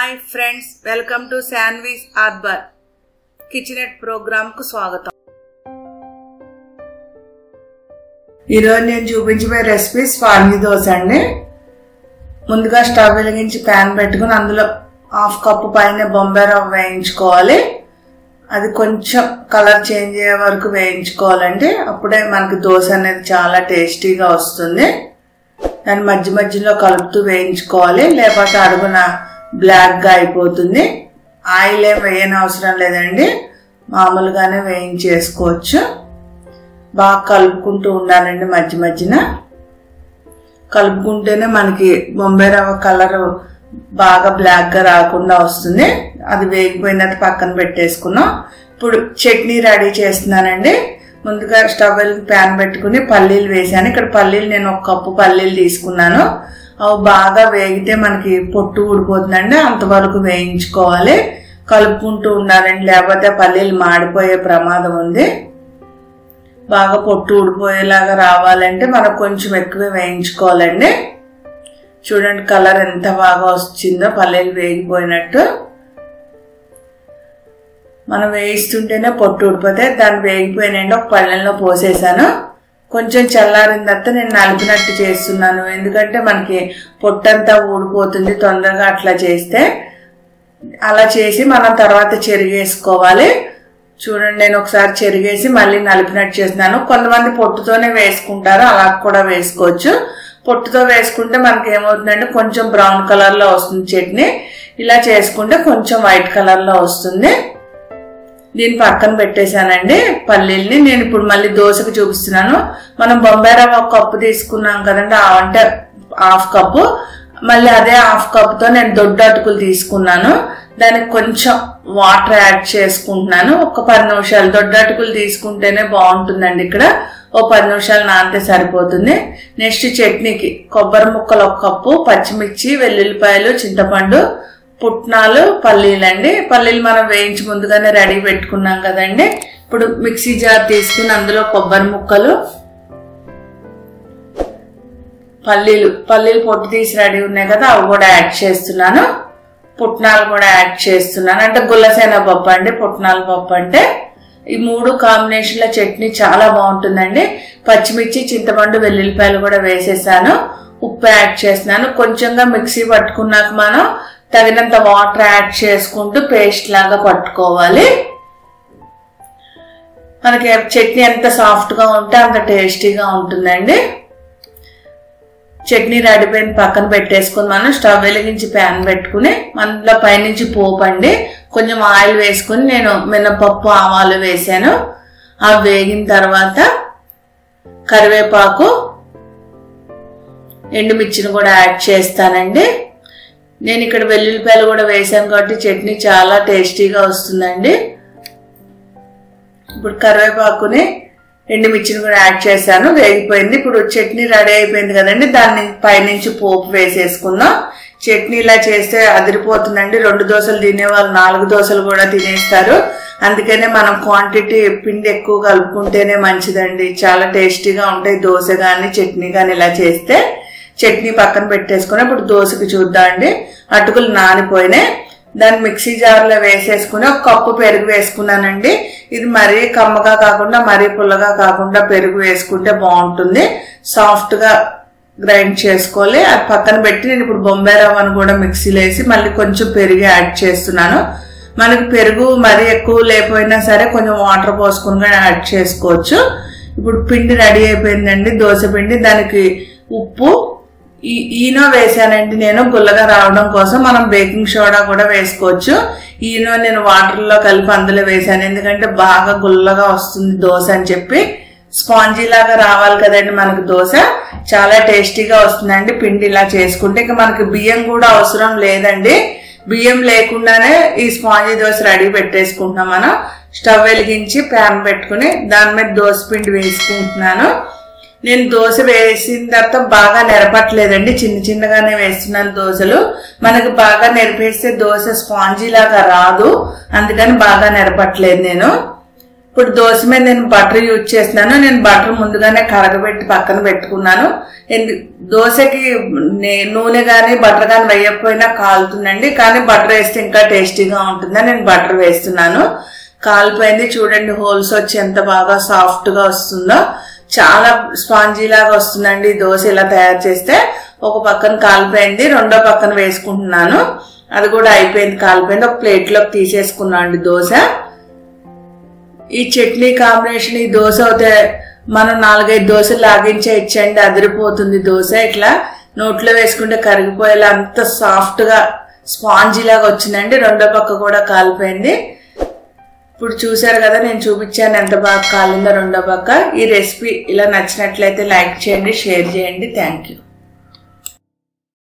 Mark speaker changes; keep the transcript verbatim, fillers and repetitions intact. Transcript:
Speaker 1: Hi friends, welcome to శాన్వీస్ arbor kitchenette program కు స్వాగతం. ఈరోజు నేను చూపించబోయే రెసిపీ స్పాంజీ దోశ అండి. ముందుగా స్టవ్ వెలిగించి ప్యాన్ పెట్టుకుని అందులో హాఫ్ కప్పు పైన బొంబాయి రవ్వ వేయించుకోవాలి. అది కొంచెం కలర్ చేంజ్ అయ్యే వరకు వేయించుకోవాలండి. అప్పుడే మనకి దోశ అనేది చాలా టేస్టీగా వస్తుంది. దాన్ని మధ్య మధ్యలో కలుపుతూ వేయించుకోవాలి, లేకపోతే అడుగున బ్లాక్ గా అయిపోతుంది. ఆయిల్ ఏం వేయని అవసరం లేదండి, మామూలుగానే వేయించేసుకోవచ్చు. బాగా కలుపుకుంటూ ఉండాలండి. మధ్య మధ్యన కలుపుకుంటేనే మనకి బొంబాయి రవ్వ కలర్ బాగా బ్లాక్ గా రాకుండా వస్తుంది. అది వేగిపోయినట్టు పక్కన పెట్టేసుకున్నాం. ఇప్పుడు చట్నీ రెడీ చేస్తున్నానండి. ముందుగా స్టవ్ వెలిగి ప్యాన్ పెట్టుకుని పల్లీలు వేసాను. ఇక్కడ పల్లీలు నేను ఒక కప్పు పల్లీలు తీసుకున్నాను. అవి బాగా వేగితే మనకి పొట్టు ఊడిపోతుందండి, అంతవరకు వేయించుకోవాలి. కలుపుకుంటూ ఉండాలండి, లేకపోతే పల్లీలు మాడిపోయే ప్రమాదం ఉంది. బాగా పొట్టు ఊడిపోయేలాగా రావాలంటే మనం కొంచెం ఎక్కువ వేయించుకోవాలండి. చూడండి కలర్ ఎంత బాగా వచ్చిందో, పల్లీలు వేగిపోయినట్టు. మనం వేయిస్తుంటేనే పొట్టు ఊడిపోతే దాన్ని వేగిపోయినండి ఒక పళ్ళెంలో పోసేసాను. కొంచెం చల్లారిన తర్వాత నేను నలిపినట్టు చేస్తున్నాను, ఎందుకంటే మనకి పొట్టంతా ఊడిపోతుంది తొందరగా. అట్లా చేస్తే అలా చేసి మనం తర్వాత చెరిగేసుకోవాలి. చూడండి నేను ఒకసారి చెరిగేసి మళ్ళీ నలిపినట్టు చేస్తున్నాను. కొంతమంది పొట్టుతోనే వేసుకుంటారు, అలా కూడా వేసుకోవచ్చు. పొట్టుతో వేసుకుంటే మనకి ఏమవుతుందంటే కొంచెం బ్రౌన్ కలర్ లో వస్తుంది చట్నీ. ఇలా చేసుకుంటే కొంచెం వైట్ కలర్ లో వస్తుంది. దీన్ని పక్కన పెట్టేశానండి పల్లీల్ని. నేను ఇప్పుడు మళ్ళీ దోశకు చూపిస్తున్నాను. మనం బొంబాయి రవ్వ ఒక కప్పు తీసుకున్నాం కదండి, అంటే హాఫ్ కప్పు. మళ్ళీ అదే హాఫ్ కప్తో నేను దొడ్డు అటుకులు తీసుకున్నాను. దానికి కొంచెం వాటర్ యాడ్ చేసుకుంటున్నాను. ఒక పది నిమిషాలు దొడ్డు అటుకులు తీసుకుంటేనే బాగుంటుందండి. ఇక్కడ ఓ పది నిమిషాలు నానితే సరిపోతుంది. నెక్స్ట్ చట్నీకి కొబ్బరి ముక్కలు ఒక కప్పు, పచ్చిమిర్చి, వెల్లుల్లిపాయలు, చింతపండు, పుట్నాలు, పల్లీలండి. పల్లీలు మనం వేయించి ముందుగానే రెడీ పెట్టుకున్నాం కదండి. ఇప్పుడు మిక్సీ జార్ తీసుకుని అందులో కొబ్బరి ముక్కలు, పల్లీలు పల్లీలు పొట్టు తీసి రెడీ ఉన్నాయి కదా, అవి కూడా యాడ్ చేస్తున్నాను. పుట్నాలు కూడా యాడ్ చేస్తున్నాను, అంటే గుల్లసేన పప్పు అండి, పుట్నాల పప్పు అంటే. ఈ మూడు కాంబినేషన్ లో చట్నీ చాలా బాగుంటుందండి. పచ్చిమిర్చి, చింతపండు, వెల్లుల్లిపాయలు కూడా వేసేసాను. ఉప్పు యాడ్ చేస్తున్నాను. కొంచెంగా మిక్సీ పట్టుకున్నాక మనం తగినంత వాటర్ యాడ్ చేసుకుంటూ పేస్ట్ లాగా పట్టుకోవాలి. మనకి చట్నీ ఎంత సాఫ్ట్ గా ఉంటే అంత టేస్టీగా ఉంటుందండి. చట్నీ రెడీపోయిన పక్కన పెట్టేసుకుని మనం స్టవ్ వెలిగించి ప్యాన్ పెట్టుకుని అందులో పైనుంచి పోపు అండి. కొంచెం ఆయిల్ వేసుకుని నేను మినపప్పు, ఆవాలు వేసాను. అవి వేగిన తర్వాత కరివేపాకు, ఎండుమిర్చిని కూడా యాడ్ చేస్తానండి. నేను ఇక్కడ వెల్లుల్లిపాయలు కూడా వేసాను కాబట్టి చట్నీ చాలా టేస్టీగా వస్తుందండి. ఇప్పుడు కరివేపాకుని, ఎండుమిర్చిని కూడా యాడ్ చేశాను, వేగిపోయింది. ఇప్పుడు చట్నీ రెడీ అయిపోయింది కదండి, దాన్ని పైనుంచి పోపు వేసేసుకుందాం. చట్నీ ఇలా చేస్తే అదిరిపోతుందండి. రెండు దోశలు తినేవాళ్ళు నాలుగు దోశలు కూడా తినేస్తారు. అందుకనే మనం క్వాంటిటీ పిండి ఎక్కువ కలుపుకుంటేనే మంచిదండి. చాలా టేస్టీగా ఉంటాయి దోశ కానీ చట్నీ కానీ ఇలా చేస్తే. చట్నీ పక్కన పెట్టేసుకుని ఇప్పుడు దోశకి చూద్దాం అండి. అటుకులు నానిపోయినాయి. దాన్ని మిక్సీ జార్లో వేసేసుకుని ఒక కప్పు పెరుగు వేసుకున్నానండి. ఇది మరీ కమ్మగా కాకుండా మరీ పుల్లగా కాకుండా పెరుగు వేసుకుంటే బాగుంటుంది. సాఫ్ట్ గా గ్రైండ్ చేసుకోవాలి. అది పక్కన పెట్టి నేను ఇప్పుడు బొంబాయి రవ్వను కూడా మిక్సీలో వేసి మళ్ళీ కొంచెం పెరుగు యాడ్ చేస్తున్నాను. మనకి పెరుగు మరీ ఎక్కువ లేకపోయినా సరే కొంచెం వాటర్ పోసుకుని యాడ్ చేసుకోవచ్చు. ఇప్పుడు పిండి రెడీ అయిపోయిందండి, దోశ పిండి. దానికి ఉప్పు, ఈనో వేసానండి నేను గుల్లగా రావడం కోసం. మనం బేకింగ్ సోడా కూడా వేసుకోవచ్చు. ఈనో నేను వాటర్ లో కలిపి అందులో వేసాను, ఎందుకంటే బాగా గుల్లగా వస్తుంది దోశ అని చెప్పి. స్పాంజీ లాగా రావాలి కదండి మనకు దోశ, చాలా టేస్టీగా వస్తుందండి పిండి ఇలా చేసుకుంటే. ఇక మనకి బియ్యం కూడా అవసరం లేదండి. బియ్యం లేకుండానే ఈ స్పాంజీ దోశ రెడీ పెట్టేసుకుంటున్నాం. మనం స్టవ్ వెలిగించి ప్యాన్ పెట్టుకుని దాని మీద దోశ పిండి వేసుకుంటున్నాను. నేను దోశ వేసిన తర్వాత బాగా నెరపట్లేదండి, చిన్న చిన్నగానే వేస్తున్నాను దోశలు. మనకి బాగా నెరిపేస్తే దోశ స్పాంజీ లాగా రాదు, అందుకని బాగా నెరపట్లేదు నేను. ఇప్పుడు దోశ మీద నేను బటర్ యూజ్ చేస్తున్నాను. నేను బటర్ ముందుగానే కరగబెట్టి పక్కన పెట్టుకున్నాను. దోశకి నూనె కానీ బటర్ కానీ వేయకపోయినా కాలుతుందండి, కానీ బటర్ వేస్తే ఇంకా టేస్టీగా ఉంటుందని నేను బటర్ వేస్తున్నాను. కాలిపోయింది చూడండి, హోల్స్ వచ్చి ఎంత బాగా సాఫ్ట్ గా వస్తుందో. చాలా స్పాంజీ లాగా వస్తుందండి దోశ ఇలా తయారు చేస్తే. ఒక పక్కన కాలిపోయింది, రెండో పక్కన వేసుకుంటున్నాను. అది కూడా అయిపోయింది, కాలిపోయింది. ఒక ప్లేట్ లోకి తీసేసుకున్నాను అండి దోశ. ఈ చట్నీ కాంబినేషన్ ఈ దోశ అయితే మనం నాలుగైదు దోశలు లాగించే ఇచ్చండి, అదిరిపోతుంది దోశ. ఇట్లా నోట్లో వేసుకుంటే కరిగిపోయేలా అంత సాఫ్ట్ గా స్పాంజీ లాగా వచ్చిందండి. రెండో పక్క కూడా కాలిపోయింది. ఇప్పుడు చూసారు కదా, నేను చూపించాను ఎంత బాగా కాలిందో రెండో పక్క. ఈ రెసిపీ ఇలా నచ్చినట్లయితే లైక్ చేయండి, షేర్ చేయండి. Thank you.